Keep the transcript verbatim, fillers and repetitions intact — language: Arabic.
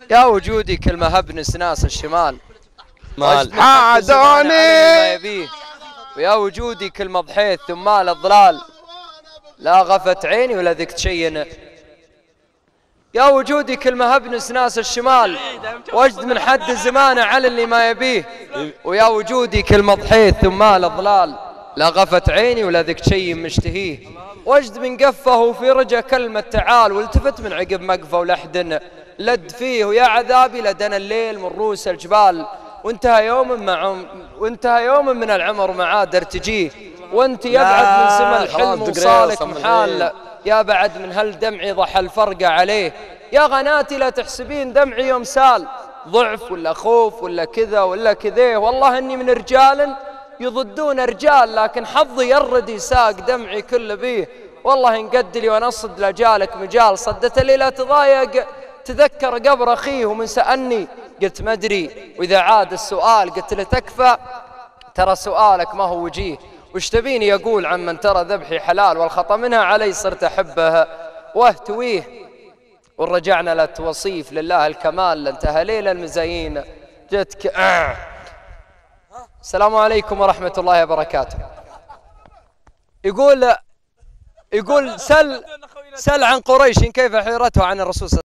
يا وجودي كل ما هب ناس الشمال مال عادوني، ويا وجودي كل ما ضحيت ثمال الضلال لا غفت عيني ولا ذقت شيء. يا وجودي كل ما هب ناس الشمال واجد من حد زمانه على اللي ما يبيه، ويا وجودي كل ما ضحيت ثمال الضلال لا غفت عيني ولا ذقت شيء مشتهيه. وجد من قفه وفي رجا كلمة تعال، والتفت من عقب مقفه ولحد لد فيه، ويا عذابي لدنا الليل من روس الجبال، وانتهى يوم مع وانتهى يوم من العمر ما عاد ارتجيه، وانت يبعد من سما الحلم وصالك محال، يا بعد من هل دمعي ضحى الفرقة عليه. يا غناتي لا تحسبين دمعي يوم سال ضعف ولا خوف ولا كذا ولا كذيه، والله اني من رجال يضدون رجال، لكن حظي يرد يساق دمعي كل بيه. والله ان قدلي ونصد لجالك مجال، صدت لي لا تضايق تذكر قبر اخيه، ومن سألني قلت ما ادري، واذا عاد السؤال قلت له تكفى ترى سؤالك ما هو وجيه. وش تبيني يقول عمن ترى ذبحي حلال، والخطا منها علي صرت احبه واهتويه. ورجعنا للتوصيف لله الكمال انتهى ليل المزايين جتك. آه. السلام عليكم ورحمة الله وبركاته. يقول يقول سل سل عن قريش كيف حيرته عن الرسول.